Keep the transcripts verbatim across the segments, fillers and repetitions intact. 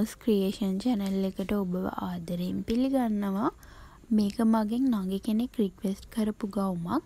Rose creation channel එකට ඔබව ආදරයෙන් පිළිගන්නවා. මේක මගෙන් නංගි කෙනෙක් රික්වෙස්ට් කරපු ගවුමක්.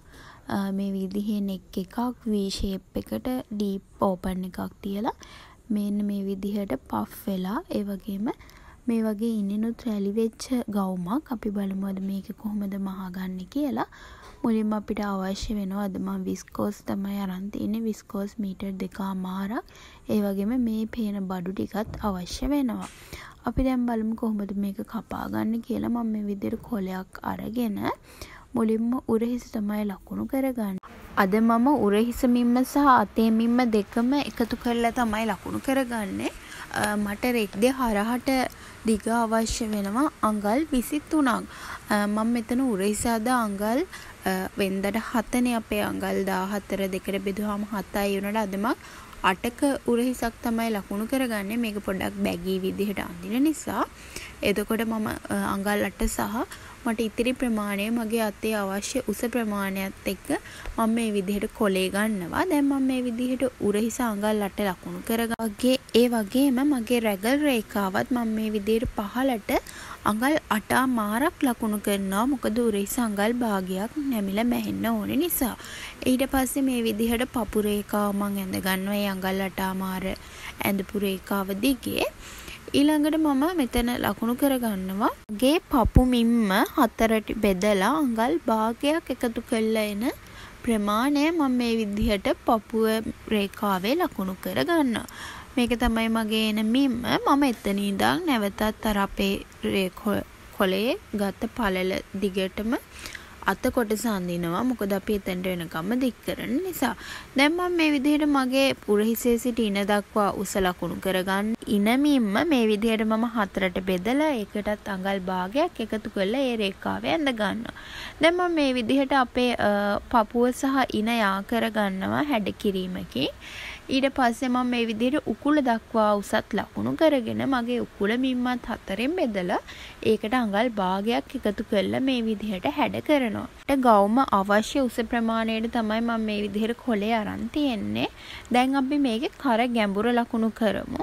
මේ විදිහේ නෙක් එකක් V shape එකට deep open එකක් තියලා මෙන්න මේ විදිහට puff වෙලා ඒ වගේම මේ වගේ ඉනිනුත් රැලි වෙච්ච ගවුමක්. අපි බලමු අද මේක කොහොමද මහගන්නේ කියලා. මුලින්ම අපිට අවශ්‍ය වෙනවා අද මම විස්කෝස් තමයි අරන් තියෙන්නේ. විස්කෝස් මීටර් දෙකමාරක්. ඒ වගේම මේ පේන බඩු ටිකත් අවශ්‍ය වෙනවා. අපි දැන් බලමු කොහොමද මේක කපා ගන්න කියලා. මම මේ විදිහට කොලයක් අරගෙන මුලින්ම උරහිස තමයි ලකුණු කරගන්නේ. අද මම උරහිස මිම්ම සහ අතේ මිම්ම දෙකම එකතු කරලා තමයි ලකුණු කරගන්නේ. මට රෙද්දේ හරහට දිග අවශ්‍ය වෙනවා අඟල් විසිතුනක්. මම මෙතන උරහිස අද අඟල් වෙන්දට හතනේ අපේ අඟල් දාහතර දෙකට බෙදුවාම හතයි වුණාට අද මම අටක උරහිසක් තමයි ලකුණු කරගන්නේ. මේක පොඩ්ඩක් බැගී විදිහට අඳින නිසා. එතකොට මම අඟල් අට සහ මට ඉතිරි ප්‍රමාණය මගේ අතේ අවශ්‍ය උස ප්‍රමාණයත් එක්ක මම මේ විදිහට කොලේ ගන්නවා. දැන් මම මේ විදිහට උරහිස අඟල් අට ලකුණු කරගගේ ඒ වගේම මගේ රැගල් රේඛාවත් මම මේ විදිහට පහළට අඟල් අටමාරක් ලකුණු කරනවා. මොකද උරහිස අඟල් භාගයක් නැමිලා මැහෙන්න ඕනේ නිසා. ඊට පස්සේ මේ විදිහට පපු රේඛාව මම ඇඳ ගන්නවා. ඒ අඟල් අටමාර ඇඳපු රේඛාව දිගේ ඊළඟට මම මෙතන ලකුණු කරගන්නවා. ගේ පපු මිම්ම හතරට බෙදලා අඟල් භාගයක් එකතු කරලා එන ප්‍රමාණය මම මේ විදිහට පපුව රේඛාවේ ලකුණු කරගන්නවා. මේක තමයි මගේ එන මිම්ම. මම එතන ඉඳන් නැවතත් අර අපේ කොලේ ගත පළල දිගටම අත කොටස අඳිනවා. මොකද අපි එතනට වෙනකම්ම දික් කරන නිසා. දැන් මම මේ විදිහට මගේ උරහිසේ සිට ඉන දක්වා උස ලකුණු කරගන්න. ඉන මිම්ම මේ විදිහට මම හතරට බෙදලා ඒකටත් අඟල් භාගයක් එකතු කරලා ඒ රේඛාවේ ඇඳ ගන්නවා. දැන් මම මේ විදිහට අපේ පපුව සහ ඉන යා කරගන්නවා හැඩ කිරීමකින්. ඊට පස්සේ මම මේ විදිහට උකුල දක්වා උසත් ලකුණු කරගෙන මගේ උකුල මිම්මත් හතරෙන් බෙදලා ඒකට අඟල් භාගයක් එකතු කරලා මේ විදිහට හැඩ කරනවා. ගවුම අවශ්‍ය උස ප්‍රමාණයට තමයි මම මේ විදිහට කොලේ අරන් තියෙන්නේ. දැන් අපි මේකේ කර ගැඹුර ලකුණු කරමු.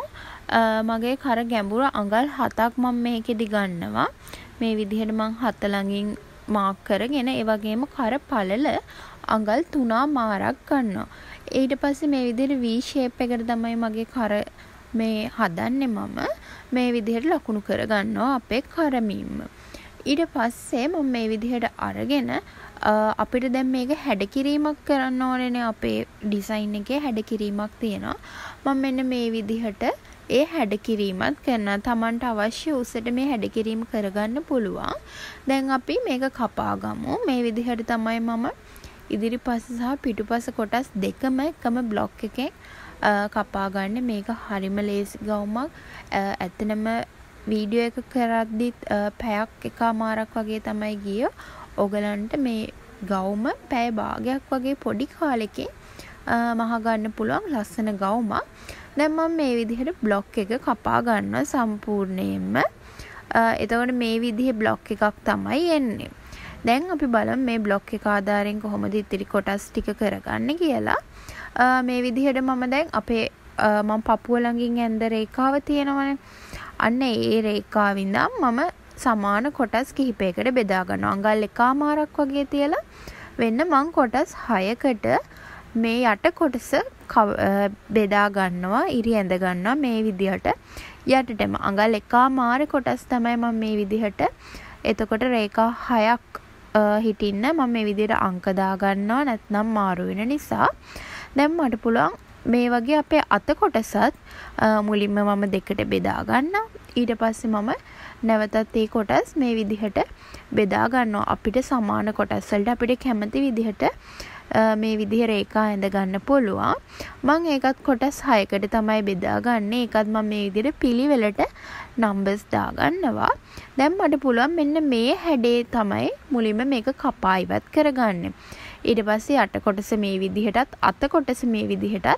මගේ කර ගැඹුර අඟල් හතක් මම මේකෙදි ගන්නවා. මේ විදිහට මම හත ළඟින් මාක් කරගෙන ඒ වගේම කර පළල අඟල් තුනමාරක් ගන්නවා. ඊට පස්සේ මේ විදිහට V shape එකට තමයි මගේ කර මේ හදන්නේ. මම මේ විදිහට ලකුණු කර ගන්නවා අපේ කරමින්ම. ඊට පස්සේ මම මේ විදිහට අරගෙන අපිට දැන් මේක හැඩ කිරීමක් කරන්න ඕනේනේ. අපේ ඩිසයින් එකේ හැඩ කිරීමක් තියෙනවා. මම මෙන්න මේ විදිහට ඒ හැඩ කිරීමත් කරනවා. Tamanට අවශ්‍ය උසට මේ හැඩ කිරීම කරගන්න පුළුවන්. දැන් අපි මේක කපා ගමු. මේ විදිහට තමයි මම ඉදිරිපස සහ පිටුපස කොටස් දෙකම එකම බ්ලොක් එකෙන් කපා ගන්න. මේක හරිම ලේසි ගවුමක්. ඇත්තනම වීඩියෝ එක කරද්දිත් පැයක් එකමාරක් වගේ තමයි ගියේ. ඔයගලන්ට මේ ගවුම පැය භාගයක් වගේ පොඩි කාලෙකින් මහ ගන්න පුළුවන් ලස්සන ගවුමක්. දැන් මම මේ විදිහට බ්ලොක් එක කපා ගන්නවා සම්පූර්ණයෙන්ම. එතකොට මේ විදිහේ බ්ලොක් එකක් තමයි එන්නේ. දැන් අපි බලමු මේ බ්ලොක් එක ආධාරයෙන් කොහොමද ඉතිරි කොටස් ටික කරගන්නේ කියලා. මේ විදිහට මම දැන් අපේ මම පපුව ළඟින් ඇඳ රේඛාව තියෙනවනේ. අන්න ඒ රේඛාවින් මම සමාන කොටස් කිහිපයකට බෙදා ගන්නවා. අඟල් එකමාරක් වගේ තියලා වෙන්න මම කොටස් හයකට මේ යට කොටස බෙදා ගන්නවා. ඉරි ඇඳ ගන්නවා මේ විදිහට. යටටම අඟල් එකමාර කොටස් තමයි මම මේ විදිහට. එතකොට රේඛා හයක් හිටින්න මම මේ විදිහට අංක දා ගන්නවා. නැත්නම් මාරු වෙන නිසා. දැන් මට පුළුවන් මේ වගේ අපේ අත කොටසත් මුලින්ම මම දෙකට බෙදා ගන්නවා. ඊට පස්සේ මම නැවතත් ඒ කොටස් මේ විදිහට බෙදා ගන්නවා. අපිට සමාන කොටස් වලට අපිට කැමති විදිහට මේ විදිහ රේඛා ඇඳ ගන්න පුළුවන්. මම ඒකත් කොටස් හයකට තමයි බෙදා ගන්නේ. ඒකත් මම මේ විදිහට පිළිවෙලට නම්බර්ස් දා ගන්නවා. දැන් මට පුළුවන් මෙන්න මේ හැඩේ තමයි මුලින්ම මේක කපා ඉවත් කරගන්න. ඊට පස්සේ යට කොටස මේ විදිහටත් අත කොටස මේ විදිහටත්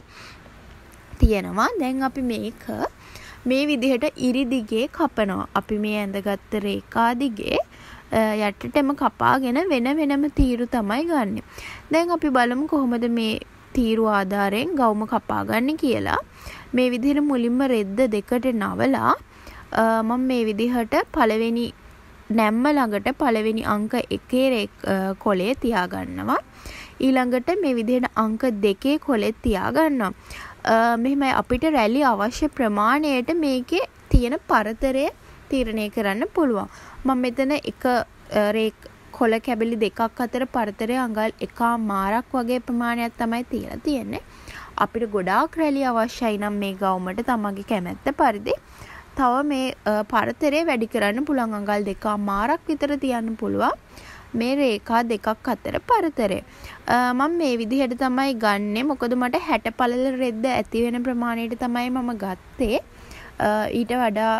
තියෙනවා. දැන් අපි මේක මේ විදිහට ඉරි දිගේ කපනවා. අපි මේ ඇඳගත්ත රේඛා දිගේ යටටම කපාගෙන වෙන වෙනම තීරු තමයි ගන්නෙ. දැන් අපි බලමු කොහොමද මේ තීරු ආධාරයෙන් ගවුම කපා ගන්න කියලා. මේ විදිහට මුලින්ම රෙද්ද දෙකට නවලා මම මේ විදිහට පළවෙනි නැම්ම ළඟට පළවෙනි අංක එකේ කොලේ තියාගන්නවා. ඊළඟට මේ විදිහට අංක දෙකේ කොලේ තියාගන්නවා. මෙහෙමයි අපිට රැලි අවශ්‍ය ප්‍රමාණයට මේකේ තියෙන පරතරය තීරණය කරන්න පුළුවන්. මම මෙතන එක රේක් කොළ කැබලි දෙකක් අතර පරතරය අඟල් එකමාරක් වගේ ප්‍රමාණයක් තමයි තියලා තියෙන්නේ. අපිට ගොඩාක් රැලි අවශ්‍යයි නම් මේ ගවුමට තමන්ගේ කැමැත්ත පරිදි තව මේ පරතරය වැඩි කරන්න පුළුවන්. අඟල් දෙකමාරක් විතර තියන්න පුළුවන් මේ රේඛා දෙකක් අතර පරතරය. මම මේ විදිහට තමයි ගන්නෙ. මොකද මට හැට පළල රෙද්ද ඇති වෙන ප්‍රමාණයට තමයි මම ගත්තේ. ඊට වඩා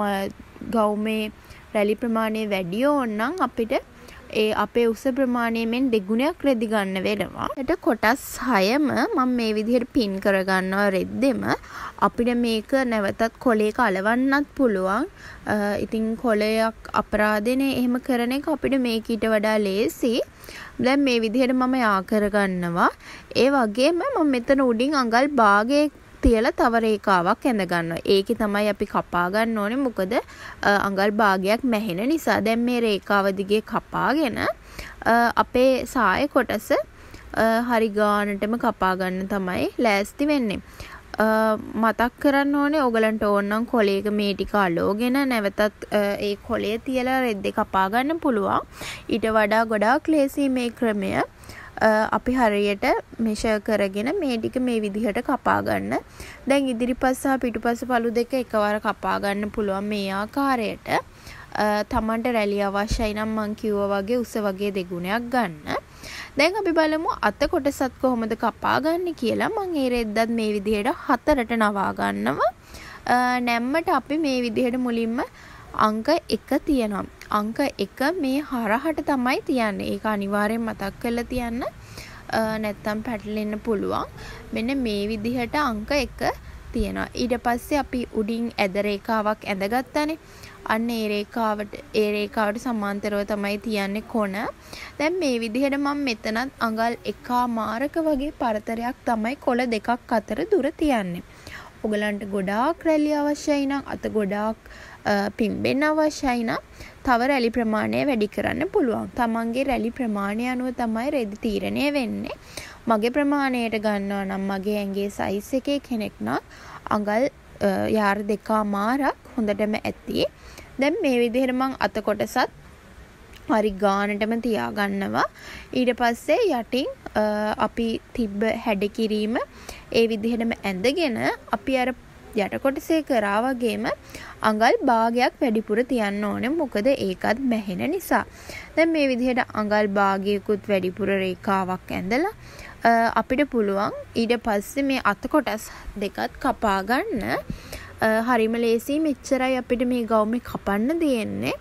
ගවුමේ රැලි ප්‍රමාණය වැඩි ඕනනම් අපිට ඒ අපේ උස ප්‍රමාණයෙන් දෙගුණයක් රෙදි ගන්න වෙනවා. ඊට කොටස් හයම මම මේ විදිහට පින් කරගන්නවා රෙද්දෙම. අපිට මේක නැවතත් කොලයක අලවන්නත් පුළුවන්. ඉතින් කොලයක් අපරාධනේ එහෙම කරන එක අපිට මේක ඊට වඩා ලේසි. දැන් මේ විදිහට මම යා කරගන්නවා. ඒ වගේම මම මෙතන උඩින් අඟල් භාගයේ තියලා තව රේඛාවක් ඇඳ ගන්නවා. ඒකේ තමයි අපි කපා ගන්න ඕනේ. මොකද අඟල් භාගයක් මැහෙන නිසා. දැන් මේ රේඛාව දිගේ කපාගෙන අපේ සාය කොටස හරි ගානටම කපා ගන්න තමයි ලෑස්ති වෙන්නේ. මතක් කරන්න ඕනේ ඔයගලන්ට ඕන නම් කොලයක මේ ටික අලෝගෙන නැවතත් ඒ කොලේ තියලා රෙද්දේ කපා ගන්න පුළුවන්. ඊට වඩා ගොඩාක් ලේසි මේ ක්‍රමය. අපි හරියට මෙෂර් කරගෙන මේ ටික මේ විදිහට කපා ගන්න. දැන් ඉදිරිපස් සහ පිටුපස් පළු දෙක එකවර කපා ගන්න පුළුවන් මේ ආකාරයට. තමන්ට රැලි අවශ්‍යයි නම් මං කිව්වා වගේ උස වගේ දෙගුණයක් ගන්න. දැන් අපි බලමු අත කොටසත් කොහොමද කපා ගන්න කියලා. මං ඒ රෙද්දත් මේ විදිහට හතරට නවා ගන්නවා. නැම්මට අපි මේ විදිහට මුලින්ම අංක එක තියෙනවා. අංක එක මේ හරහට තමයි තියන්නේ. ඒක අනිවාර්යෙන් මතක් කරලා තියන්න. නැත්තම් පැටලෙන්න පුළුවන්. මෙන්න මේ විදිහට අංක එක තියෙනවා. ඊට පස්සේ අපි උඩින් ඇද රේඛාවක් ඇඳගත්තානේ. අන්න ඒ රේඛාවට ඒ රේඛාවට සමාන්තරව තමයි තියන්නේ කොන. දැන් මේ විදිහට මම මෙතනත් අඟල් එකමාරක වගේ පරතරයක් තමයි කොළ දෙකක් අතර දුර තියන්නේ. ඔයගලන්ට ගොඩාක් රැලි අවශ්‍යයි නම් අත ගොඩාක් පිම්බෙන්න අවශ්‍යයි නම් තව රැලි ප්‍රමාණය වැඩි කරන්න පුළුවන්. තමන්ගේ රැලි ප්‍රමාණය අනුව තමයි රෙදි තීරණය වෙන්නේ. මගේ ප්‍රමාණයට ගන්නවා නම් මගේ ඇඟේ සයිස් එකේ කෙනෙක් නම් අඟල් යාර දෙකමාරක් හොඳටම ඇති. දැන් මේ විදිහට මම අත කොටසත් හරි ගානටම තියා ගන්නවා. ඊට පස්සේ යටින් අපි තිබ්බ හැඩ කිරීම ඒ විදිහටම ඇඳගෙන අපි අර යට කොටසේ කරා වගේම අඟල් භාගයක් වැඩිපුර තියන්න ඕනේ. මොකද ඒකත් මැහෙන නිසා. දැන් මේ විදිහට අඟල් භාගයකුත් වැඩිපුර රේඛාවක් ඇඳලා අපිට පුළුවන් ඊට පස්සේ මේ අත කොටස් දෙකත් කපා ගන්න. හරිම ලේසි. මෙච්චරයි අපිට මේ ගවුමේ කපන්න දෙන්නේ.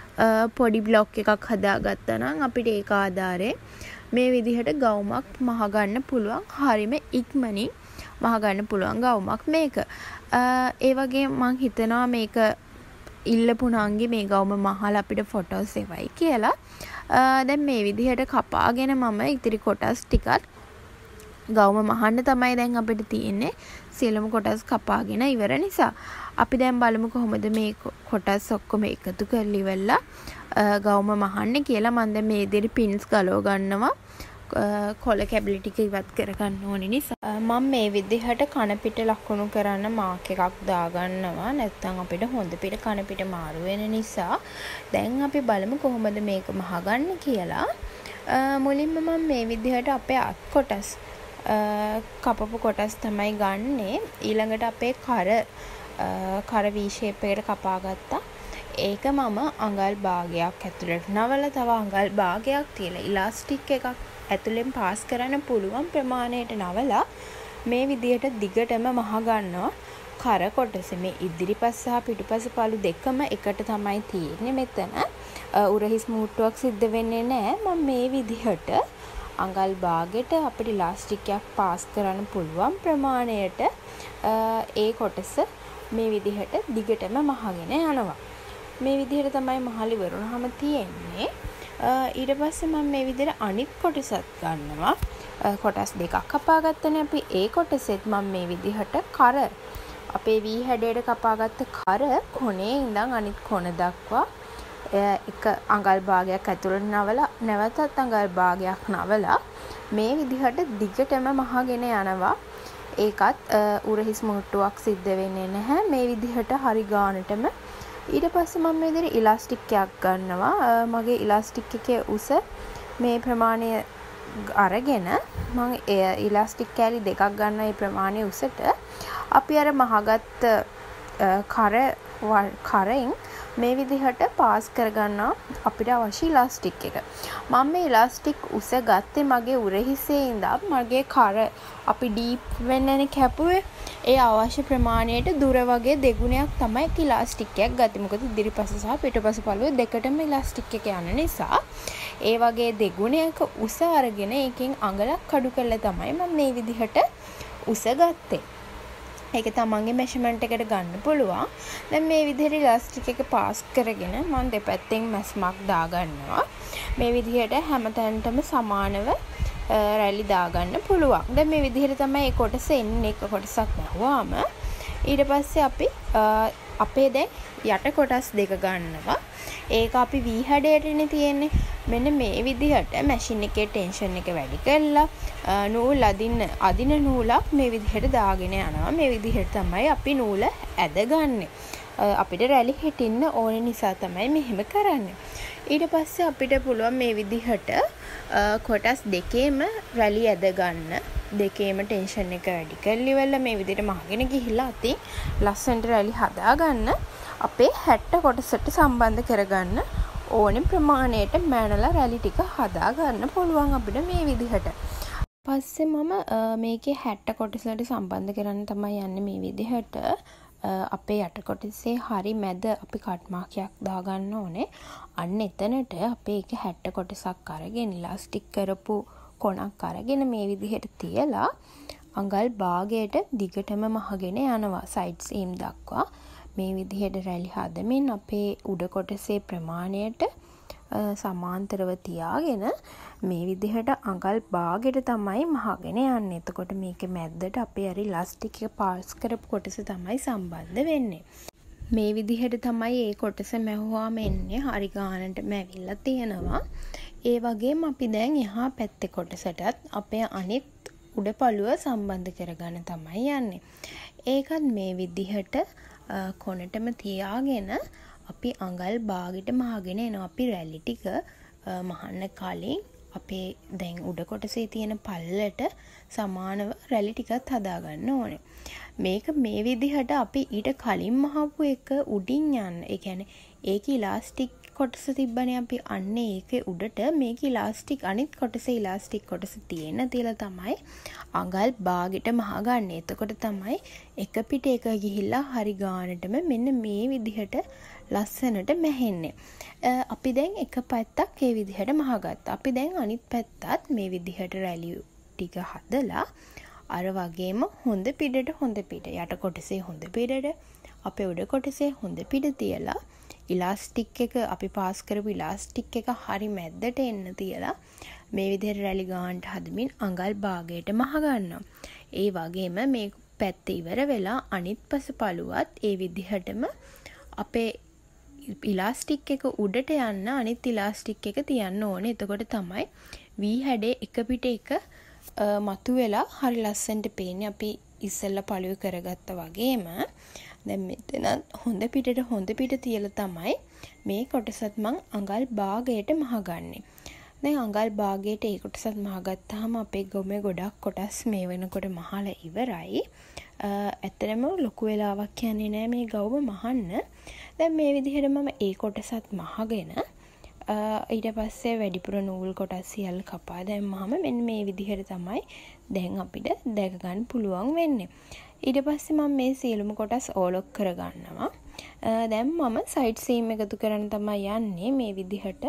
පොඩි බ්ලොක් එකක් හදාගත්තා නම් අපිට ඒක ආධාරයෙන් මේ විදිහට ගවුමක් මහ ගන්න පුළුවන්. හරිම ඉක්මනින් මහ ගන්න පුළුවන් ගවුමක් මේක. ඒ වගේ මං හිතනවා මේක ඉල්ලපු නංගි මේ ගවුම මහලා අපිට ෆොටෝස් එවයි කියලා. දැන් මේ විදිහට කපාගෙන මම ඉතිරි කොටස් ටිකත් ගවුම මහන්න තමයි දැන් අපිට තියෙන්නේ. සියලුම කොටස් කපාගෙන ඉවර නිසා අපි දැන් බලමු කොහොමද මේ කොටස් ඔක්කොම එකතු කරලා ඉවරලා ගවුම මහන්නේ කියලා. මම දැන් මේ විදිහට පින්ස් ගලව ගන්නවා. කොළ කැබලි ටික ඉවත් කරගන්න ඕනේ නිසා මම මේ විදිහට කන පිට ලකුණු කරන්න මාක් එකක් දාගන්නවා. නැත්නම් අපිට හොඳ පිට කන පිට මාරු වෙන නිසා දැන් අපි බලමු කොහොමද මේක මහගන්නේ කියලා. මුලින්ම මම මේ විදිහට අපේ අත් කොටස් කපපු කොටස් තමයි ගන්නෙ. ඊළඟට අපේ කර කර V shape එකට කපා ගත්තා. ඒක මම අඟල් භාගයක් ඇතුළට නවල තව අඟල් භාගයක් තියලා ඉලාස්ටික් එකක් ඇතුලෙන් පාස් කරන්න පුළුවන් ප්‍රමාණයට නවලා මේ විදිහට දිගටම මහ ගන්නවා. කර කොටස මේ ඉදිරිපස් සහ පිටුපස පළු දෙකම එකට තමයි තියෙන්නේ මෙතන. උරහිස් මූට්ටුවක් සිද්ධ වෙන්නේ නැහැ. මම මේ විදිහට අඟල් භාගයට අපිට ඉලාස්ටික් එකක් පාස් කරන්න පුළුවන් ප්‍රමාණයට ඒ කොටස මේ විදිහට දිගටම මහගෙන යනවා. මේ විදිහට තමයි මහලි වරුණාම තියෙන්නේ. ඊට පස්සේ මම මේ විදිහට අනිත් කොටසත් ගන්නවා. කොටස් දෙකක් කපා ගත්තනේ අපි. ඒ කොටසෙත් මම මේ විදිහට කර අපේ වී හැඩයට කපාගත්ත කර කොනේ ඉඳන් අනිත් කොන දක්වා එක අඟල් භාගයක් ඇතුළට නවලා නැවතත් අඟල් භාගයක් නවලා මේ විදිහට දිගටම මහගෙන යනවා. ඒකත් උරහිස් මුට්ටුවක් සිද්ධ වෙන්නේ නැහැ. මේ විදිහට හරි ගානටම ඊට පස්සේ මම මේ විදිහට ඉලාස්ටික් එකක් ගන්නවා. මගේ ඉලාස්ටික් එකේ උස මේ ප්‍රමාණය අරගෙන මම ඉලාස්ටික් කෑලි දෙකක් ගන්න මේ ප්‍රමාණය උසට අපි අර මහගත් කර කරෙන් මේ විදිහට පාස් කරගන්නවා අපිට අවශ්‍ය ඉලාස්ටික් එක. මම මේ ඉලාස්ටික් උස ගත්තේ මගේ උරහිසේ ඉඳන් මගේ කර අපි ඩීප් වෙන්නනේ කැපුවේ. ඒ අවශ්‍ය ප්‍රමාණයට දුර වගේ දෙගුණයක් තමයි ඉලාස්ටික් එකක් ගත්තේ. මොකද ඉදිරිපස සහ පිටපස පළුව දෙකටම ඉලාස්ටික් එක යන නිසා ඒ වගේ දෙගුණයක උස අරගෙන ඒකෙන් අඟලක් අඩු කරලා තමයි මම මේ විදිහට උස ගත්තේ. ඒක තමන්ගේ මෙෂර්මන්ට් එකට ගන්න පුළුවන්. දැන් මේ විදිහට ඉලාස්ටික් එක පාස් කරගෙන මම දෙපැත්තෙන් මැස්මක් දාගන්නවා. මේ විදිහට හැමතැනටම සමානව රැලි දාගන්න පුළුවන්. දැන් මේ විදිහට තමයි මේ කොටස එන්නේ. එක කොටසක් නැහුවාම ඊට පස්සේ අපි අපේ දැන් යට කොටස් දෙක ගන්නවා. ඒක අපි වී හැඩයටනේ තියෙන්නේ. මෙන්න මේ විදිහට මැෂින් එකේ ටෙන්ෂන් එක වැඩි කරලා නූල් අදින්න අදින නූලක් මේ විදිහට දාගෙන යනවා. මේ විදිහට තමයි අපි නූල ඇදගන්නේ. අපිට රැලි හිටින්න ඕන නිසා තමයි මෙහෙම කරන්නේ. ඊට පස්සේ අපිට පුළුවන් මේ විදිහට කොටස් දෙකේම රැලි ඇද ගන්න. දෙකේම ටෙන්ෂන් එක වැඩි කරලා ඉවරලා මේ විදිහට මහගෙන ගිහිල්ලා අතින් ලස්සනට රැලි හදා ගන්න. අපේ හැට්ට කොටසට සම්බන්ධ කරගන්න ඕනේ ප්‍රමාණයට මැනලා රැලි ටික හදා ගන්න පුළුවන් අපිට මේ විදිහට. පස්සේ මම මේකේ හැට්ට කොටසට සම්බන්ධ කරන්න තමයි යන්නේ මේ විදිහට. අපේ යට කොටසේ හරි මැද අපි කට් මාර්ක්යක් දාගන්න ඕනේ. අන්න එතනට අපේ එක හැට්ට කොටසක් අරගෙන ඉලාස්ටික් කරපු කොනක් අරගෙන මේ විදිහට තියලා අඟල් භාගයට දිගටම මහගෙන යනවා සයිඩ් සීම් දක්වා. මේ විදිහට රැලි හදමින් අපේ උඩ කොටසේ ප්‍රමාණයට සමාන්තරව තියාගෙන මේ විදිහට අඟල් භාගයට තමයි මහගෙන යන්නේ. එතකොට මේකේ මැද්දට අපේ අර ඉලාස්ටික් එක පාස් කරපු කොටස තමයි සම්බන්ධ වෙන්නේ. මේ විදිහට තමයි මේ කොටස මැහුවාම එන්නේ. හරි ගානට මැවිලා තියෙනවා. ඒ වගේම අපි දැන් එහා පැත්තේ කොටසටත් අපේ අනිත් උඩ පළුව සම්බන්ධ කරගන්න තමයි යන්නේ. ඒකත් මේ විදිහට කොනටම තියාගෙන අපි අඟල් භාගයට මහගෙන එනවා. අපි රැලි ටික මහන්න කලින් අපේ දැන් උඩ කොටසේ තියෙන පල්ලට සමානව රැලි ටිකත් හදා ගන්න ඕනේ. මේක මේ විදිහට අපි ඊට කලින් මහපු එක උඩින් යන්න. ඒ කියන්නේ ඒකේ ඉලාස්ටික් කොටස තිබ්බනේ අපි අන්න ඒකේ උඩට මේක ඉලාස්ටික් අනිත් කොටසේ ඉලාස්ටික් කොටස තියෙන තියලා තමයි අඟල් භාගයට මහගන්නේ. එතකොට තමයි එක පිට එක ගිහිල්ලා හරි ගානටම මෙන්න මේ විදිහට ලස්සනට මැහෙන්නේ. අපි දැන් එක පැත්තක් මේ විදිහට මහගත්තා. අපි දැන් අනිත් පැත්තත් මේ විදිහට රැලි ටික හදලා අර වගේම හොඳ පිටට හොඳ පිට යට කොටසේ හොඳ පිටට අපේ උඩ කොටසේ හොඳ පිට තියලා ඉලාස්ටික් එක අපි පාස් කරපු ඉලාස්ටික් එක හරි මැද්දට එන්න තියලා මේ විදිහට රැලි ගානට හදමින් අඟල් භාගයට මහ ගන්නවා. ඒ වගේම මේ පැත්ත ඉවර වෙලා අනිත් පස පළුවත් ඒ විදිහටම අපේ ඉලාස්ටික් එක උඩට යන්න අනිත් ඉලාස්ටික් එක තියන්න ඕනේ. එතකොට තමයි වී හැඩේ එක පිට එක මතු වෙලා හරි ලස්සනට පේන්නේ. අපි ඉස්සෙල්ලා පළුව කරගත්තා වගේම දැන් මෙතන හොඳ පිටට හොඳ පිට තියලා තමයි මේ කොටසත් මං අඟල් භාගයට මහගන්නේ. දැන් අඟල් භාගයට ඒ කොටසත් මහගත්තාම අපේ ගොමේ ගොඩක් කොටස් මේ වෙනකොට මහලා ඉවරයි. ඇත්තටම ලොකු වෙලාවක් යන්නේ නැහැ මේ ගවම මහන්න. දැන් මේ විදිහට මම ඒ කොටසත් මහගෙන ඊට පස්සේ වැඩිපුර නූල් කොටස් සියල්ල කපා දැම්මම මෙන්න මේ විදිහට තමයි දැන් අපිට දැක ගන්න පුළුවන් වෙන්නේ. ඊට පස්සේ මම මේ සියලුම කොටස් ඕලොක් කරගන්නවා. දැන් මම සයිඩ් සීම් එකතු කරන්න තමයි යන්නේ මේ විදිහට.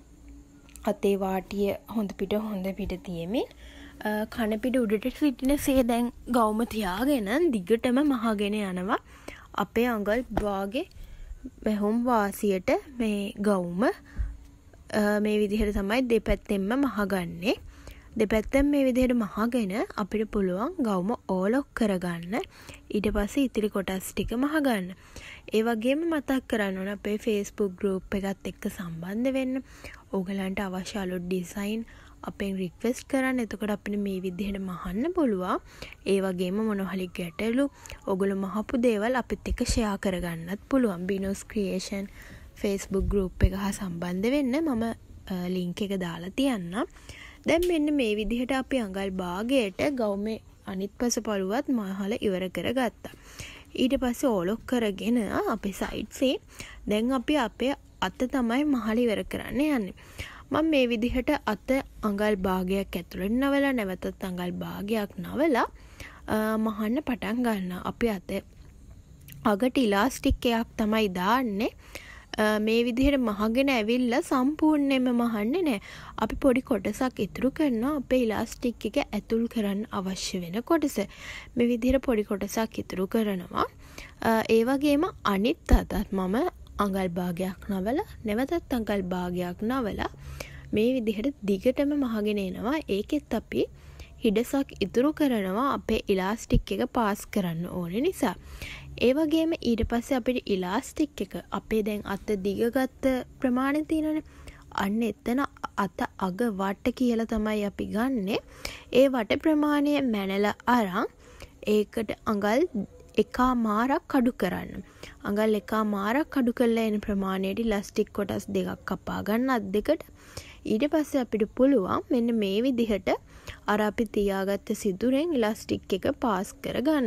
අතේ වාටිය හොඳ පිට හොඳ පිට තියමින් කන පිට උඩට සිටින සේ දැන් ගවුම තියාගෙන දිගටම මහගෙන යනවා. අපේ අඟල් භාගේ වැහුම් වාසියට මේ ගවුම මේ විදිහට තමයි දෙපැත්තෙන්ම මහගන්නේ. දෙපැත්තෙන් මේ විදිහට මහගෙන අපිට පුළුවන් ගවුම ඕලොක් කරගන්න. ඊට පස්සේ ඉතිරි කොටස් ටික මහගන්න. ඒ වගේම මතක් කරන්න ඕන අපේ Facebook group එකත් එක්ක සම්බන්ධ වෙන්න. ඕගලන්ට අවශ්‍ය අලුත් ඩිසයින් අපෙන් රික්වෙස්ට් කරන්න. එතකොට අපිට මේ විදිහට මහන්න පුළුවන්. ඒ වගේම මොනවහරි ගැටලු ඕගොල්ලෝ මහපු දේවල් අපිත් එක්ක ෂෙයා කරගන්නත් පුළුවන්. බිනෝස් ක්‍රියේෂන් Facebook group එක හා සම්බන්ධ වෙන්න මම link එක දාලා තියන්නම්. දැන් මෙන්න මේ විදිහට අපි අඟල් භාගයට ගවුමේ අනිත් පස පළුවත් මහල ඉවර කරගත්තා. ඊට පස්සේ ඕලොක් කරගෙන අපේ සයිඩ්සේ දැන් අපි අපේ අත තමයි මහල ඉවර කරන්න යන්නේ. මම මේ විදිහට අත අඟල් භාගයක් ඇතුළට නවලා නැවතත් අඟල් භාගයක් නවලා මහන්න පටන් ගන්නවා. අපි අත අගට ඉලාස්ටික් එකක් තමයි දාන්නේ. මේ විදිහට මහගෙන ඇවිල්ලා සම්පූර්ණයෙන්ම මහන්නේ නැහැ. අපි පොඩි කොටසක් ඉතුරු කරනවා අපේ ඉලාස්ටික් එක ඇතුල් කරන්න අවශ්‍ය වෙන කොටස. මේ විදිහට පොඩි කොටසක් ඉතුරු කරනවා. ඒ වගේම අනිත් අතත් මම අඟල් භාගයක් නවලා නැවතත් අඟල් භාගයක් නවලා මේ විදිහට දිගටම මහගෙන එනවා. ඒකෙත් අපි හිඩසක් ඉතුරු කරනවා අපේ ඉලාස්ටික් එක පාස් කරන්න ඕන නිසා. ඒ වගේම ඊට පස්සේ අපිට ඉලාස්ටික් එක අපේ දැන් අත දිගගත්ත ප්‍රමාණය තියෙනනේ. අන්න එතන අත අග වට කියලා තමයි අපි ගන්නෙ. ඒ වට ප්‍රමාණය මැනලා අරන් ඒකට අඟල් එකමාරක් අඩු කරන්න. අඟල් එකමාරක් අඩු කරලා එන ප්‍රමාණයට ඉලාස්ටික් කොටස් දෙකක් කපා ගන්න අත් දෙකට. ඊට පස්සේ අපිට පුළුවන් මෙන්න මේ විදිහට අර අපි තියාගත්ත සිදුරෙන් ඉලාස්ටික් එක පාස් කරගන්න.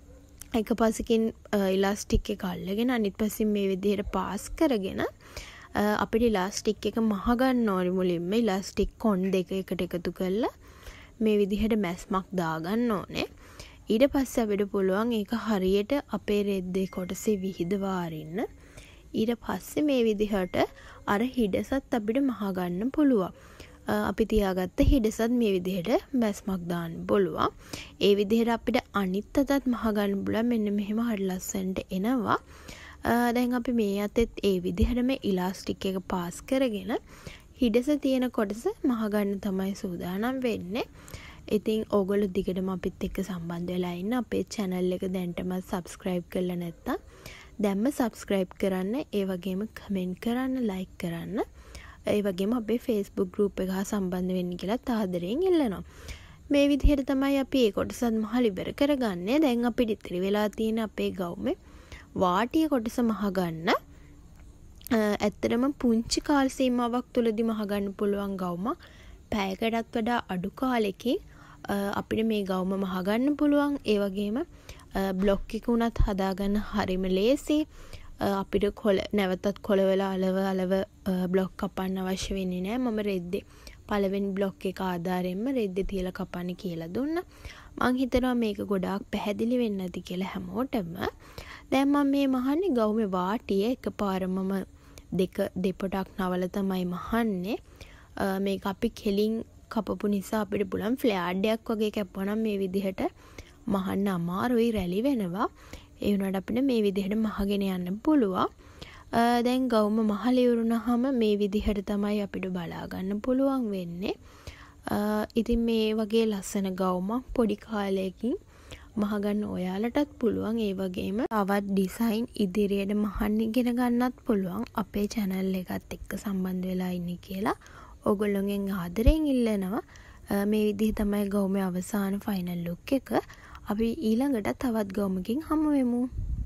එක පසකින් ඉලාස්ටික් එක අල්ලගෙන අනිත් පසින් මේ විදිහට පාස් කරගෙන අපිට ඉලාස්ටික් එක මහගන්න ඕනි. මුලින්ම ඉලාස්ටික් කොන් දෙක එකට එකතු කරලා මේ විදිහට මැස්මක් දාගන්න ඕනේ. ඊට පස්සේ අපිට පුළුවන් ඒක හරියට අපේ රෙද්දේ කොටසේ විහිදවා අරින්න. ඊට පස්සේ මේ විදිහට අර හිඩසත් අපිට මහගන්න පුළුවන්. අපි තියාගත්ත හිඩසත් මේ විදිහට මැස්මක් දාන්න පුළුවන්. ඒ විදිහට අපිට අනිත් අතත් මහගන්න පුළුවන්. මෙන්න මෙහෙම හරි ලස්සනට එනවා. දැන් අපි මේ අතෙත් ඒ විදිහටම ඉලාස්ටික් එක පාස් කරගෙන හිඩස තියෙන කොටස මහගන්න තමයි සූදානම් වෙන්නේ. ඉතින් ඕගොල්ලෝ දිගටම අපිත් එක්ක සම්බන්ධ වෙලා ඉන්න. අපේ channel එක දැන්ටම subscribe කරලා නැත්නම් දැන්ම subscribe කරන්න. ඒ වගේම comment කරන්න, like කරන්න. ඒ වගේම අපේ Facebook group එක හා සම්බන්ධ වෙන්න කියලා ආදරයෙන් ඉල්ලනවා. මේ විදිහට තමයි අපි ඒ කොටසත් මහල ඉවර කරගන්නේ. දැන් අපිට ඉතිරි වෙලා තියෙන අපේ ගවුමේ වාටිය කොටස මහගන්න. ඇත්තටම පුංචි කාල සීමාවක් තුලදී මහගන්න පුළුවන් ගවුම පැයකටත් වඩා අඩු කාලෙකින් අපිට මේ ගවුම මහගන්න පුළුවන්. ඒ වගේම බ්ලොක් එක උනත් හදාගන්න හරිම ලේසි. අපිට කොළ නැවතත් කොළවල අලව අලව බ්ලොක් කපන්න අවශ්‍ය වෙන්නේ නැහැ. මම රෙද්දේ පළවෙනි බ්ලොක් එක ආධාරයෙන්ම රෙද්දේ තියලා කපන්න කියලා දුන්නා. මං හිතනවා මේක ගොඩාක් පැහැදිලි වෙන්න ඇති කියලා හැමෝටම. දැන් මම මේ මහන්නේ ගවුමේ වාටිය එකපාරම දෙක දෙපොටක් නවල තමයි මහන්නේ. මේක අපි කෙලින් කපපු නිසා අපිට පුළුවන් ෆ්ලෑඩ් එකක් වගේ කැපුවනම් මේ විදිහට මහන්න අමාරුයි, රැලි වෙනවා. ඒ වුණාට අපිට මේ විදිහට මහගෙන යන්න පුළුවන්. දැන් ගවුම මහල ඉවරුනහම මේ විදිහට තමයි අපිට බලා ගන්න පුළුවන් වෙන්නේ. ඉතින් මේ වගේ ලස්සන ගවුමක් පොඩි කාලයකින් මහගන්න ඔයාලටත් පුළුවන්. ඒ වගේම තවත් ඩිසයින් ඉදිරියට මහන්න ඉගෙන ගන්නත් පුළුවන්. අපේ channel එකත් එක්ක සම්බන්ධ වෙලා ඉන්නේ කියලා ඕගොල්ලෝගෙන් ආදරයෙන් ඉල්ලනවා. මේ විදිහ තමයි ගවුමේ අවසාන ෆයිනල් ලුක් එක. අපි ඊළඟට තවත් ගවුමකින් හමු වෙමු.